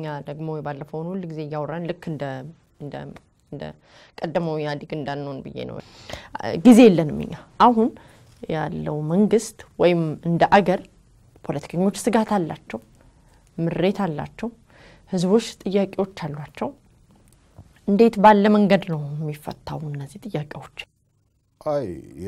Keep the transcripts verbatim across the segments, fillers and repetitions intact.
እኛ ደግሞ ባለፈው ሁሉ ጊዜ ያወራን ልክ እንደ እንደ እንደ ቀደመው ያዲግ እንዳንሆን ብዬ ነው ጊዜ የለንም እኛ አሁን ያለው መንግስት ወይም እንደ አገር ፖለቲከኞች ስጋት አላቸው ምሬት አላቸው ህዝቦች ጥያቄዎች አሏቸው እንዴት ባለ መንገድ ነው የሚፈታው እነዚህ ጥያቄዎች አይ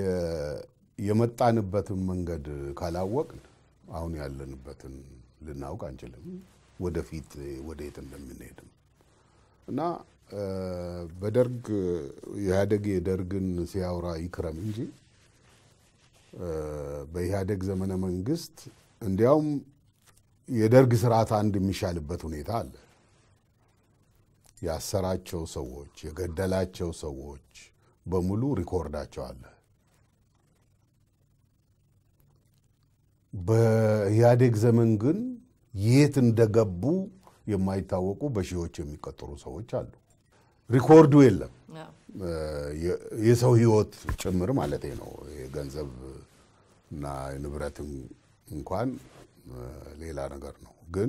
የመጣንበትን መንገድ ካላወቅን አሁን ያለንበትን ልናውቅ አንችልም ወደፊት ወዴት እንደምንሄድ እና በደርግ ያደግ የደርግን ሲያወራ ይክረም እንጂ በያደግ ዘመነ መንግስት እንዲያውም የደርግ ስርዓት አንድ የሚሻልበት ሁኔታ አለ ያሰራቸው ሰዎች የገደላቸው ሰዎች በሙሉ ሪኮርዳቸው አለ በያደግ ዘመን ግን የት እንደገቡ የማይታወቁ በሺዎች የሚቆጠሩ ሰዎች አሉ ሪኮርዱ የለም የሰው ህይወት ጭምር ማለት ነው የገንዘብ እና ንብረት እንኳን ሌላ ነገር ነው ግን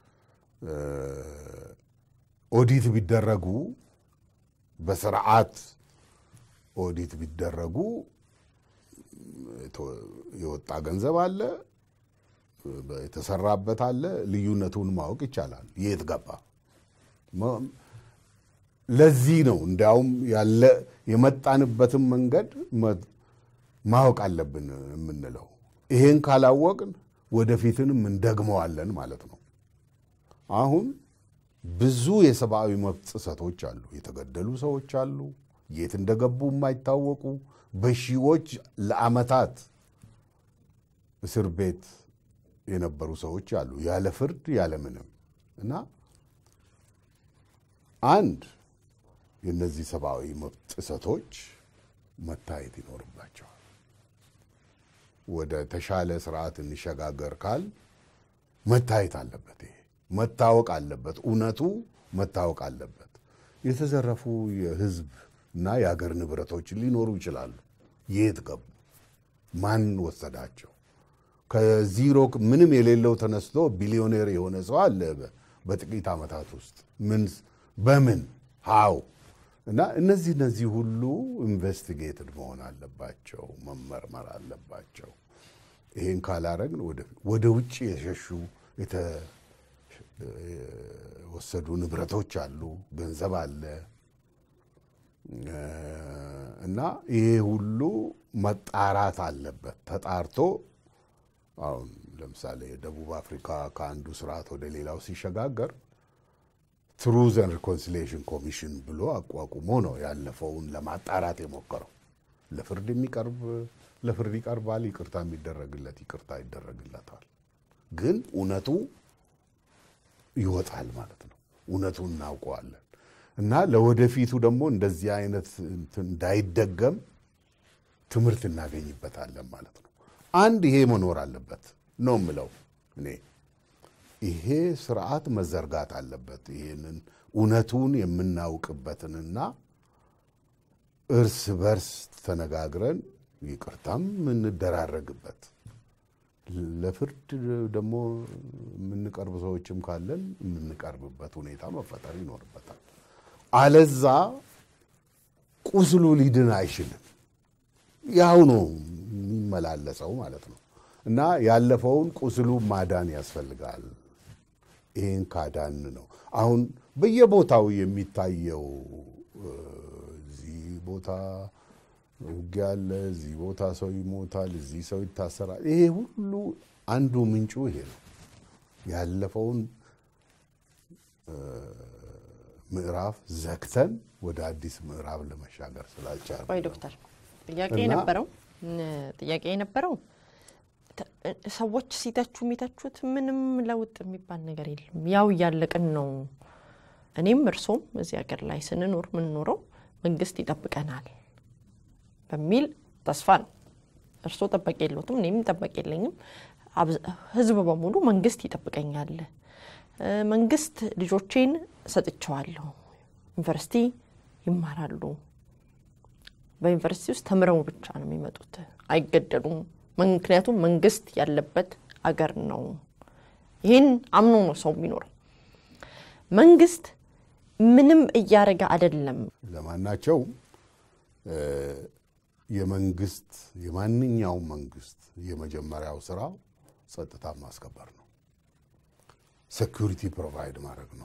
ኦዲት ቢደረጉ በስርዓት ኦዲት ቢደረጉ የወጣ ገንዘብ አለ የተሰራበት አለ ልዩነቱን ማወቅ ይቻላል የት ገባ ለዚህ ነው እንዲያውም ያለ የመጣንበትን መንገድ ማወቅ አለብን የምንለው ይሄን ካላወቅን ወደፊትንም እንደግመዋለን ማለት ነው አሁን ብዙ የሰብአዊ መብት ጥሰቶች አሉ የተገደሉ ሰዎች አሉ የት እንደገቡ የማይታወቁ በሺዎች ለአመታት እስር ቤት የነበሩ ሰዎች አሉ ያለ ፍርድ ያለ ምንም እና አንድ የነዚህ ሰብአዊ መብት ጥሰቶች መታየት ይኖርባቸዋል ወደ ተሻለ ስርዓት እንሸጋገር ካል መታየት አለበት ይሄ መታወቅ አለበት ኡነቱ መታወቅ አለበት የተዘረፉ የህዝብ እና የሀገር ንብረቶች ሊኖሩ ይችላሉ የት ገቡ ማን ወሰዳቸው ከዜሮ ምንም የሌለው ተነስቶ ቢሊዮነር የሆነ ሰው አለ በጥቂት አመታት ውስጥ ምን በምን ሃው እና እነዚህ እነዚህ ሁሉ ኢንቨስቲጌትድ መሆን አለባቸው መመርመር አለባቸው ይሄን ካላረግን ወደ ወደ ውጪ የሸሹ የተ ወሰዱ ንብረቶች አሉ ገንዘብ አለ እና ይሄ ሁሉ መጣራት አለበት ተጣርቶ አሁን ለምሳሌ ደቡብ አፍሪካ ከአንዱ ስርዓት ወደ ሌላው ሲሸጋገር Truth and Reconciliation Commission ብሎ አቋቁሞ ነው ያለፈውን ለማጣራት የሞከረው ለፍርድ የሚቀርብ ለፍርድ ይቀርባል ይቅርታ የሚደረግለት ይቅርታ ይደረግለታል ግን ኡነቱ ይወጣል ማለት ነው ኡነቱን እናውቀዋለን እና ለወደፊቱ ደግሞ እንደዚህ አይነት እንዳይደገም ትምርት እናገኝበታለን ማለት ነው አንድ ይሄ መኖር አለበት ነው ምለው እኔ ይሄ ስርዓት መዘርጋት አለበት ይሄንን ኡነቱን የምናውቅበትንና እርስ በርስ ተነጋግረን ይቅርታም እንደራረግበት ለፍርድ ደግሞ ምንቀርብ ሰዎችም ካለን ምንቀርብበት ሁኔታ መፈጠር ይኖርበታል አለዛ ቁስሉ ሊድን አይችልም ያው ነው የሚመላለሰው ማለት ነው እና ያለፈውን ቁስሉ ማዳን ያስፈልጋል ይሄን ካዳን ነው አሁን በየቦታው የሚታየው እዚህ ቦታ ውጊያለ እዚህ ቦታ ሰው ይሞታል እዚህ ሰው ይታሰራል ይሄ ሁሉ አንዱ ምንጩ ይሄ ነው ያለፈውን ምዕራፍ ዘክተን ወደ አዲስ ምዕራፍ ለመሻገር ስላልቻለ ወይ ዶክተር ጥያቄ ነበረው ጥያቄ ነበረው ሰዎች ሲተቹ የሚተቹት ምንም ለውጥ የሚባል ነገር የለም ያው ያለቀን ነው እኔም እርሶም እዚህ ሀገር ላይ ስንኖር ምን ኖረው መንግስት ይጠብቀናል በሚል ተስፋ ነው እርሶ ተጠበቅ የለውም እኔም ተጠበቅ የለኝም ህዝብ በሙሉ መንግስት ይጠብቀኛል መንግስት ልጆቼን ሰጥቻለሁ ዩኒቨርሲቲ ይማራሉ በዩኒቨርሲቲ ውስጥ ተምረው ብቻ ነው የሚመጡት አይገደሉም ምክንያቱም መንግስት ያለበት አገር ነው ይሄን አምኖ ነው ሰው የሚኖር መንግስት ምንም እያረጋ አይደለም ለማናቸው የመንግስት የማንኛው መንግስት የመጀመሪያው ስራው ጸጥታ ማስከበር ነው ሴኩሪቲ ፕሮቫይድ ማድረግ ነው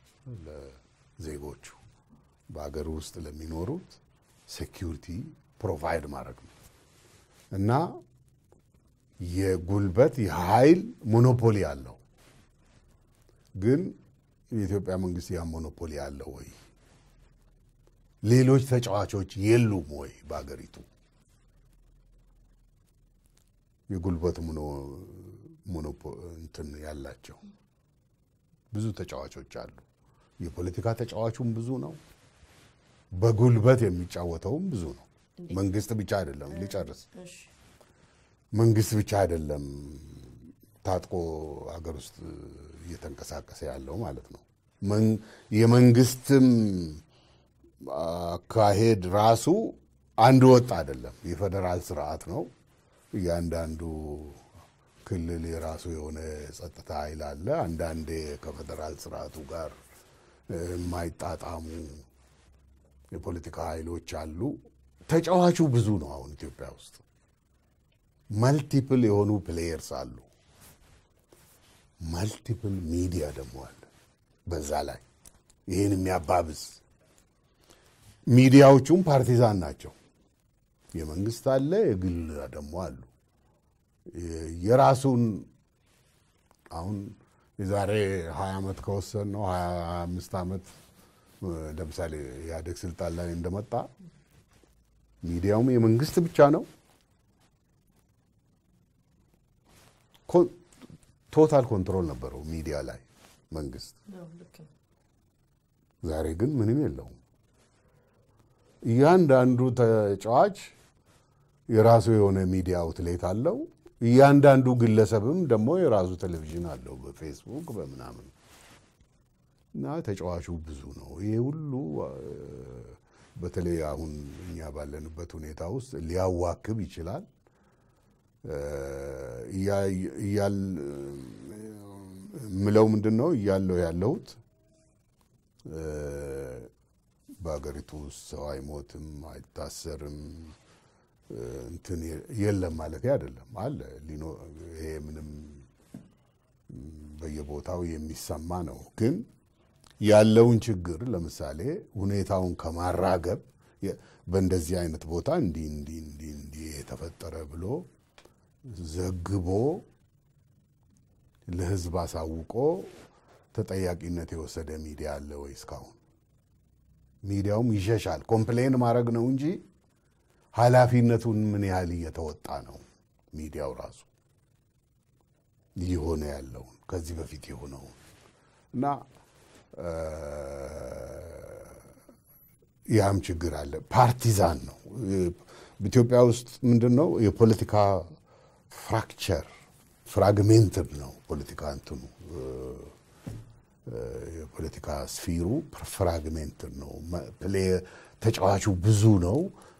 ለዜጎቹ በአገር ውስጥ ለሚኖሩት ሴኩሪቲ ፕሮቫይድ ማድረግ ነው እና የጉልበት የኃይል ሞኖፖሊ አለው ግን የኢትዮጵያ መንግስት ያ ሞኖፖሊ አለው ወይ ሌሎች ተጫዋቾች የሉም ወይ በአገሪቱ የጉልበት ሞኖ ሞኖፖሊ እንትን ያላቸው ብዙ ተጫዋቾች አሉ የፖለቲካ ተጫዋቹም ብዙ ነው በጉልበት የሚጫወተውም ብዙ ነው መንግስት ብቻ አይደለም ሊጨርስ መንግስት ብቻ አይደለም ታጥቆ አገር ውስጥ እየተንቀሳቀሰ ያለው ማለት ነው የመንግስትም አካሄድ ራሱ አንድ ወጥ አይደለም የፌደራል ስርዓት ነው ያንዳንዱ ክልል የራሱ የሆነ ጸጥታ ኃይል አለ አንዳንዴ ከፌደራል ስርዓቱ ጋር የማይጣጣሙ የፖለቲካ ኃይሎች አሉ ተጫዋቹ ብዙ ነው አሁን ኢትዮጵያ ውስጥ መልቲፕል የሆኑ ፕሌየርስ አሉ መልቲፕል ሚዲያ ደግሞ አለ በዛ ላይ ይሄን የሚያባብስ ሚዲያዎቹም ፓርቲዛን ናቸው የመንግስት አለ የግል ደግሞ አሉ የራሱን አሁን የዛሬ ሃያ አመት ከወሰን ነው ሃያ አምስት አመት ለምሳሌ ያደግ ስልጣን ላይ እንደመጣ ሚዲያውም የመንግስት ብቻ ነው ቶታል ኮንትሮል ነበረው ሚዲያ ላይ መንግስት ዛሬ ግን ምንም የለውም ያንዳንዱ ተጫዋች የራሱ የሆነ ሚዲያ አውትሌት አለው ያንዳንዱ ግለሰብም ደግሞ የራሱ ቴሌቪዥን አለው በፌስቡክ በመናምን እና ተጫዋቹ ብዙ ነው ይሄ ሁሉ በተለይ አሁን እኛ ባለንበት ሁኔታ ውስጥ ሊያዋክብ ይችላል ያል ምለው ምንድነው ያለው ያለውት በአገሪቱ ሰው አይሞትም አይታሰርም እንትን የለም ማለት አይደለም አለ ሊኖ ይሄ ምንም በየቦታው የሚሰማ ነው ግን ያለውን ችግር ለምሳሌ ሁኔታውን ከማራገብ በእንደዚህ አይነት ቦታ እንዲ እንዲ እንዲ እንዲ የተፈጠረ ብሎ ዘግቦ ለህዝብ አሳውቆ ተጠያቂነት የወሰደ ሚዲያ አለ ወይስ ካሁን ሚዲያውም ይሸሻል ኮምፕሌን ማድረግ ነው እንጂ ኃላፊነቱን ምን ያህል እየተወጣ ነው ሚዲያው ራሱ ይሆነ ያለው ከዚህ በፊት የሆነው እና ያም ችግር አለ ፓርቲዛን ነው በኢትዮጵያ ውስጥ ምንድነው የፖለቲካ ፍራክቸር ፍራግሜንትድ ነው ፖለቲካ እንትኑ የፖለቲካ ስፊሩ ፍራግሜንትድ ነው ፕሌየር ተጫዋቹ ብዙ ነው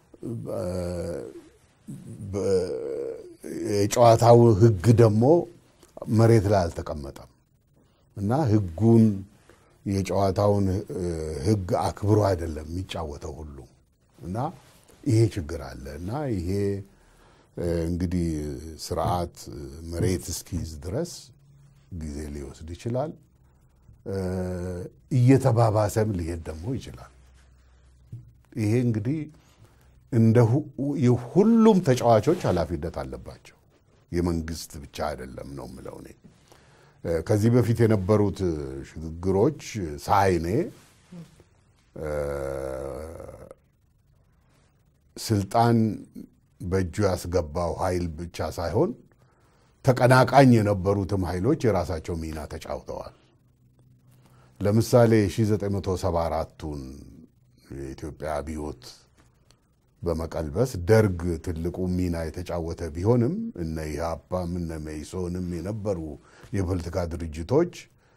የጨዋታው ህግ ደግሞ መሬት ላይ አልተቀመጠም እና ህጉን የጨዋታውን ህግ አክብሮ አይደለም የሚጫወተው ሁሉ እና ይሄ ችግር አለ እና ይሄ እንግዲህ ስርዓት መሬት እስኪዝ ድረስ ጊዜ ሊወስድ ይችላል እየተባባሰም ሊሄድ ደግሞ ይችላል ይሄ እንግዲህ እንደ ሁሉም ተጫዋቾች ኃላፊነት አለባቸው የመንግስት ብቻ አይደለም ነው ምለው እኔ ከዚህ በፊት የነበሩት ሽግግሮች ሳይኔ ስልጣን በእጁ ያስገባው ኃይል ብቻ ሳይሆን ተቀናቃኝ የነበሩትም ኃይሎች የራሳቸው ሚና ተጫውተዋል ለምሳሌ አስራ ዘጠኝ መቶ ሰባ አራቱን የኢትዮጵያ አብዮት በመቀልበስ ደርግ ትልቁ ሚና የተጫወተ ቢሆንም እነ ኢህአፓም እነ መኢሶንም የነበሩ የፖለቲካ ድርጅቶች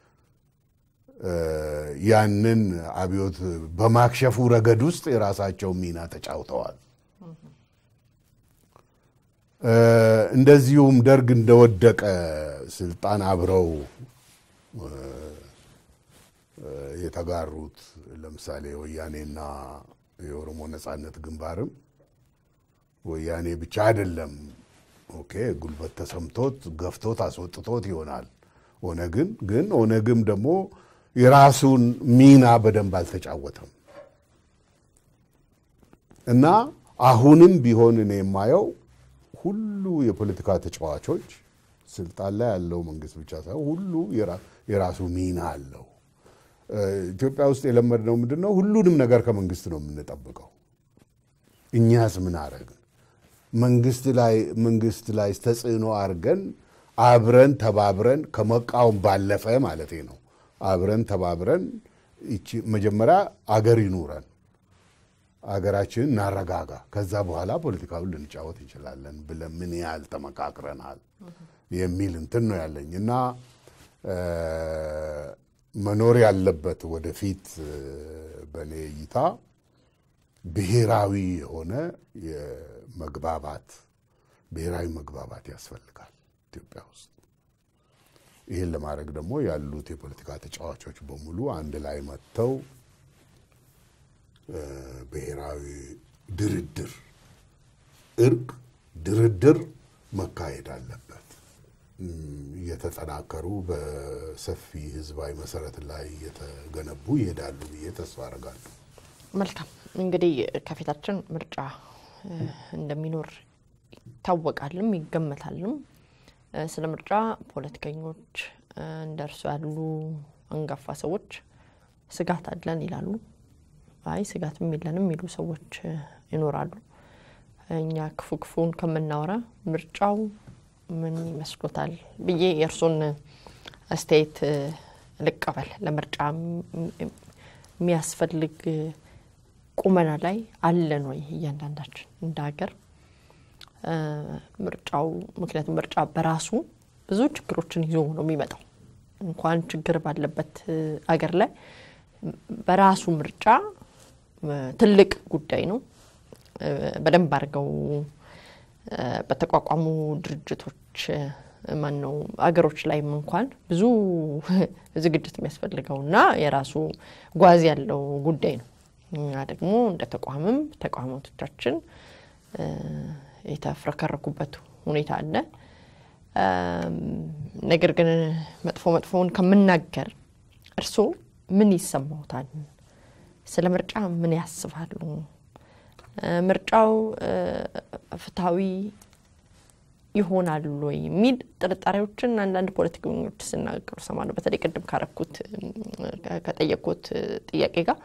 ያንን አብዮት በማክሸፉ ረገድ ውስጥ የራሳቸው ሚና ተጫውተዋል እንደዚሁም ደርግ እንደወደቀ ስልጣን አብረው የተጋሩት ለምሳሌ ወያኔና የኦሮሞ ነጻነት ግንባርም ወያኔ ብቻ አይደለም ኦኬ ጉልበት ተሰምቶት ገፍቶት አስወጥቶት ይሆናል ኦነግን ግን ኦነግም ደግሞ የራሱን ሚና በደንብ አልተጫወተም እና አሁንም ቢሆን እኔ የማየው ሁሉ የፖለቲካ ተጫዋቾች ስልጣን ላይ ያለው መንግስት ብቻ ሳይሆን ሁሉ የራሱ ሚና አለው ኢትዮጵያ ውስጥ የለመድነው ምንድነው ሁሉንም ነገር ከመንግስት ነው የምንጠብቀው እኛስ ምን አረግን መንግስት ላይ መንግስት ላይ ተጽዕኖ አርገን አብረን ተባብረን ከመቃወም ባለፈ ማለት ነው አብረን ተባብረን እቺ መጀመሪያ አገር ይኑረን አገራችን ናረጋጋ ከዛ በኋላ ፖለቲካውን ልንጫወት እንችላለን ብለን ምን ያህል ተመካክረናል የሚል እንትን ነው ያለኝና መኖር ያለበት ወደፊት በኔ እይታ ብሔራዊ የሆነ የመግባባት ብሔራዊ መግባባት ያስፈልጋል ኢትዮጵያ ውስጥ ይሄን ለማድረግ ደግሞ ያሉት የፖለቲካ ተጫዋቾች በሙሉ አንድ ላይ መጥተው ብሔራዊ ድርድር እርቅ ድርድር መካሄድ አለበት የተጠናከሩ በሰፊ ህዝባዊ መሰረት ላይ የተገነቡ ይሄዳሉ ተስፋ አደርጋለሁ መልካም እንግዲህ ከፊታችን ምርጫ እንደሚኖር ታወቃልም ይገመታልም ስለ ምርጫ ፖለቲከኞች እንደርሱ ያሉ አንጋፋ ሰዎች ስጋት አለን ይላሉ አይ ስጋትም የለንም ይሉ ሰዎች ይኖራሉ እኛ ክፉ ክፉን ከመናወራ ምርጫው ምን ይመስሎታል ብዬ የርሶን አስተያየት ልቀበል ለምርጫ የሚያስፈልግ ቁመና ላይ አለን ወይ እያንዳንዳችን እንደ ሀገር ምርጫው ምክንያቱም ምርጫ በራሱ ብዙ ችግሮችን ይዞ ነው የሚመጣው እንኳን ችግር ባለበት ሀገር ላይ በራሱ ምርጫ ትልቅ ጉዳይ ነው በደንብ አርገው በተቋቋሙ ድርጅቶች ማን ነው አገሮች ላይ እንኳን ብዙ ዝግጅት የሚያስፈልገውና የራሱ ጓዝ ያለው ጉዳይ ነው እና ደግሞ እንደ ተቋምም ተቋማቶቻችን የተፈረከረኩበት ሁኔታ አለ ነገር ግን መጥፎ መጥፎውን ከመናገር እርሶ ምን ይሰማውታል ስለ ምርጫ ምን ያስባሉ ምርጫው ፍታዊ ይሆናል ወይ ሚድ ጥርጣሬዎችን አንዳንድ ፖለቲከኞች ሲናገሩ ሰማነው በተለይ ቀደም ካረኩት ከጠየቁት ጥያቄ ጋር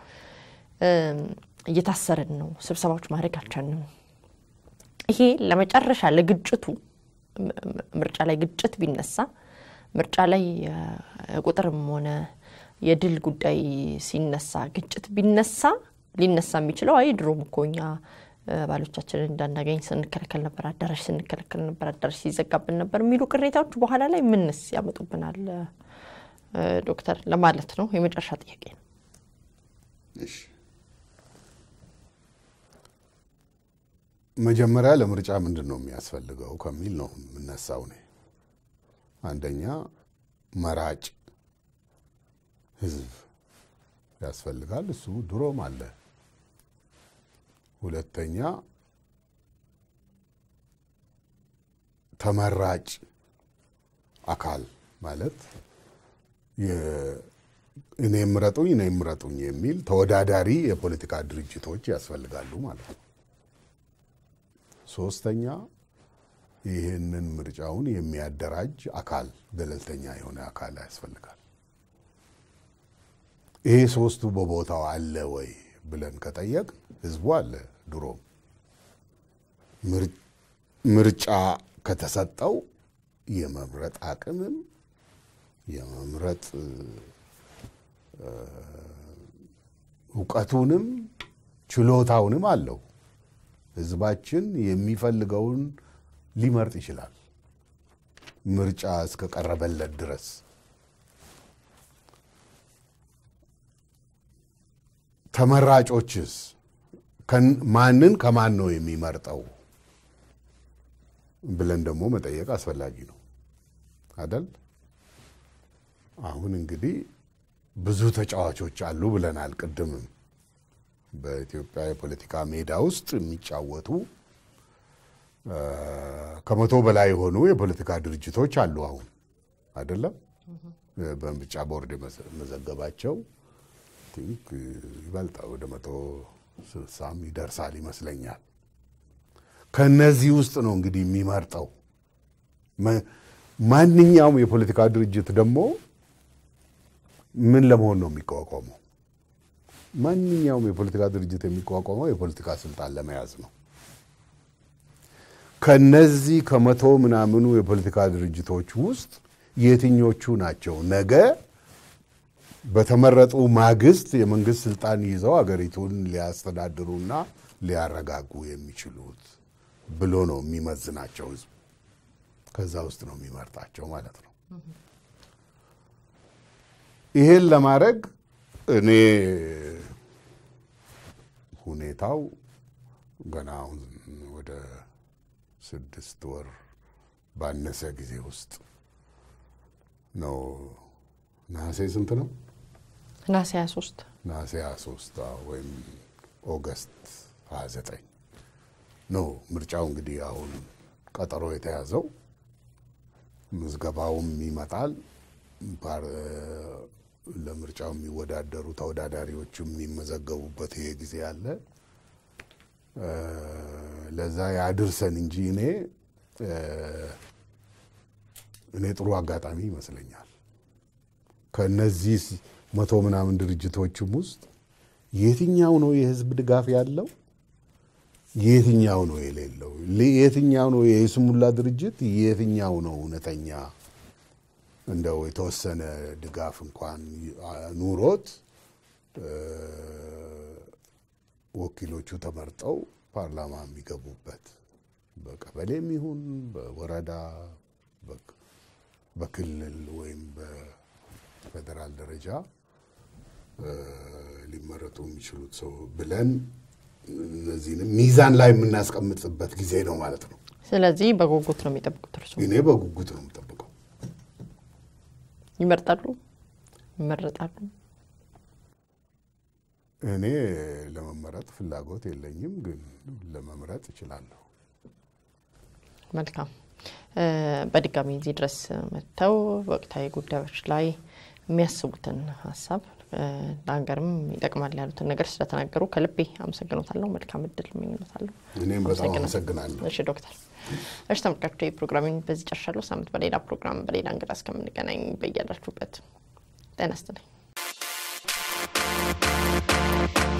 እየታሰረን ነው ስብሰባዎች ማድረግ አልቻልንም ይሄ ለመጨረሻ ለግጭቱ ምርጫ ላይ ግጭት ቢነሳ ምርጫ ላይ ቁጥርም ሆነ የድል ጉዳይ ሲነሳ ግጭት ቢነሳ ሊነሳ የሚችለው አይ ድሮም ኮኛ ባሎቻችንን እንዳናገኝ ስንከለከል ነበር አዳራሽ ስንከለከል ነበር አዳራሽ ሲዘጋብን ነበር የሚሉ ቅሬታዎች በኋላ ላይ ምንስ ያመጡብናል ዶክተር ለማለት ነው የመጨረሻ ጥያቄ ነው እሺ መጀመሪያ ለምርጫ ምንድነው የሚያስፈልገው ከሚል ነው የምነሳው ነው አንደኛ መራጭ ህዝብ ያስፈልጋል እሱ ድሮም አለ ሁለተኛ ተመራጭ አካል ማለት የእኔ ምረጡኝ እኔ ምረጡኝ የሚል ተወዳዳሪ የፖለቲካ ድርጅቶች ያስፈልጋሉ ማለት ነው ሶስተኛ ይሄንን ምርጫውን የሚያደራጅ አካል ገለልተኛ የሆነ አካል ያስፈልጋል ይሄ ሶስቱ በቦታው አለ ወይ ብለን ከጠየቅ ህዝቡ አለ ድሮ ምርጫ ከተሰጠው የመምረጥ አቅምም የመምረጥ ዕውቀቱንም ችሎታውንም አለው ህዝባችን የሚፈልገውን ሊመርጥ ይችላል ምርጫ እስከቀረበለት ድረስ ተመራጮችስ ማንን ከማን ነው የሚመርጠው ብለን ደግሞ መጠየቅ አስፈላጊ ነው አይደል አሁን እንግዲህ ብዙ ተጫዋቾች አሉ ብለናል ቅድም በኢትዮጵያ የፖለቲካ ሜዳ ውስጥ የሚጫወቱ ከመቶ በላይ ሆኑ የፖለቲካ ድርጅቶች አሉ አሁን አይደለም በምርጫ ቦርድ መዘገባቸው ቲንክ ይበልጣል ወደ መቶ ስልሳ ይደርሳል ይመስለኛል ከነዚህ ውስጥ ነው እንግዲህ የሚመርጠው ማንኛውም የፖለቲካ ድርጅት ደግሞ ምን ለመሆን ነው የሚቋቋመው ማንኛውም የፖለቲካ ድርጅት የሚቋቋመው የፖለቲካ ስልጣን ለመያዝ ነው ከነዚህ ከመቶ ምናምኑ የፖለቲካ ድርጅቶች ውስጥ የትኞቹ ናቸው ነገ በተመረጡ ማግስት የመንግስት ስልጣን ይዘው አገሪቱን ሊያስተዳድሩና ሊያረጋጉ የሚችሉት ብሎ ነው የሚመዝናቸው ህዝብ ከዛ ውስጥ ነው የሚመርጣቸው ማለት ነው ይሄን ለማድረግ እኔ ሁኔታው ገና ወደ ስድስት ወር ባነሰ ጊዜ ውስጥ ነው ነሐሴ ስንት ነው ነሐሴ ሃያ ሶስት ነሐሴ ሃያ ሶስት ወይም ኦገስት ሃያ ዘጠኝ ነው ምርጫው እንግዲህ አሁን ቀጠሮ የተያዘው ምዝገባውም ይመጣል ለምርጫው የሚወዳደሩ ተወዳዳሪዎችም የሚመዘገቡበት ይሄ ጊዜ አለ ለዛ ያድርሰን እንጂ እኔ እኔ ጥሩ አጋጣሚ ይመስለኛል ከነዚህ መቶ ምናምን ድርጅቶችም ውስጥ የትኛው ነው የህዝብ ድጋፍ ያለው የትኛው ነው የሌለው የትኛው ነው የስሙላ ድርጅት የትኛው ነው እውነተኛ እንደው የተወሰነ ድጋፍ እንኳን ኑሮት ወኪሎቹ ተመርጠው ፓርላማ የሚገቡበት በቀበሌም ይሁን በወረዳ በክልል ወይም በፌደራል ደረጃ ሊመረጡ የሚችሉት ሰው ብለን እነዚህንም ሚዛን ላይ የምናስቀምጥበት ጊዜ ነው ማለት ነው ስለዚህ በጉጉት ነው የሚጠብቁት እርሱ እኔ በጉጉት ነው የምጠብቀው ይመርጣሉ ይመረጣሉ እኔ ለመመረጥ ፍላጎት የለኝም ግን ለመምረጥ እችላለሁ መልካም በድጋሚ እዚህ ድረስ መተው ወቅታዊ ጉዳዮች ላይ የሚያስቡትን ሐሳብ ዳንገርም ይጠቅማል ያሉትን ነገር ስለተናገሩ ከልቤ አመሰግናለሁ መልካም እድል እመኝልዎታለሁ እኔም በጣም አመሰግናለሁ እሺ ዶክተር እሺ ተመልካቾች ፕሮግራሚንግ በዚህ ጨርሻለሁ ሳምንት በሌላ ፕሮግራም በሌላ እንግዳ እስከምንገናኝ በያላችሁበት ጤና ይስጥልኝ